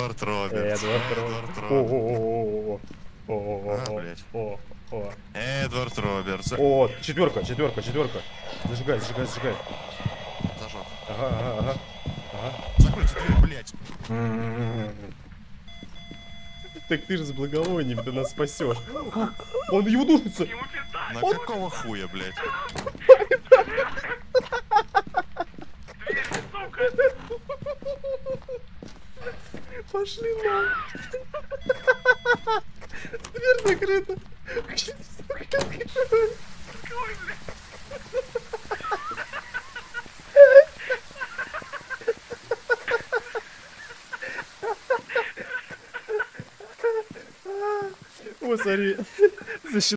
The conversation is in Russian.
Эдвард Робертс. Эдвард Робертс. О. Эдвард Робертс. О, четверка. Зажигай. Зажег. Ага. Закройте дверь, блядь. Так ты же с благовонием, ты нас спасешь. Он его душится. На какого хуя, блядь? Пошли на. Дверь закрыта. О, смотри.